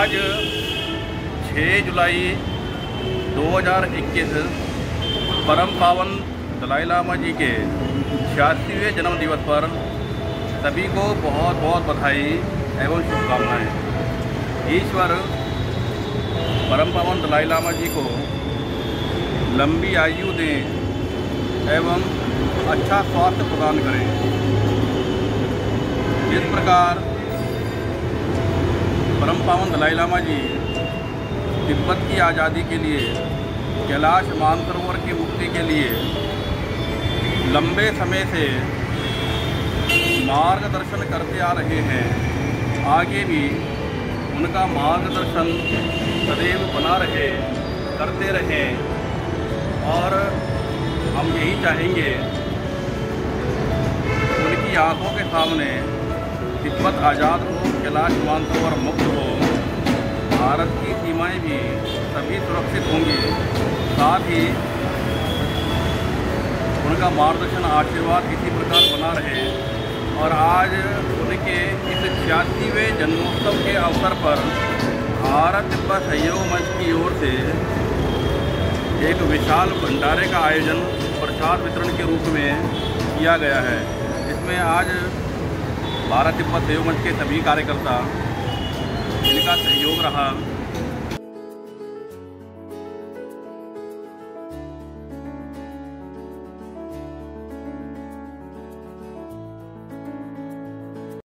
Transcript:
आज 6 जुलाई 2021 परम पावन दलाई लामा जी के 86वें जन्म दिवस पर सभी को बहुत बहुत बधाई एवं शुभकामनाएं। ईश्वर परम पावन दलाई लामा जी को लंबी आयु दें एवं अच्छा स्वास्थ्य प्रदान करें। जिस प्रकार परम पावन दलाई लामा जी तिब्बत की आज़ादी के लिए, कैलाश मानसरोवर की मुक्ति के लिए लंबे समय से मार्गदर्शन करते आ रहे हैं, आगे भी उनका मार्गदर्शन सदैव बना रहे, करते रहें। और हम यही चाहेंगे उनकी आँखों के सामने तिब्बत आज़ाद हो, कैलाश मानसरोवर मुक्त हो, भारत की सीमाएं भी सभी सुरक्षित होंगी। साथ ही उनका मार्गदर्शन, आशीर्वाद इसी प्रकार बना रहे। और आज उनके इस 86वें जन्मोत्सव के अवसर पर भारत तिब्बत सहयोग मंच की ओर से एक विशाल भंडारे का आयोजन प्रसाद वितरण के रूप में किया गया है। इसमें आज भारत तिब्बत सहयोग मंच के सभी कार्यकर्ता, जिनका सहयोग रहा,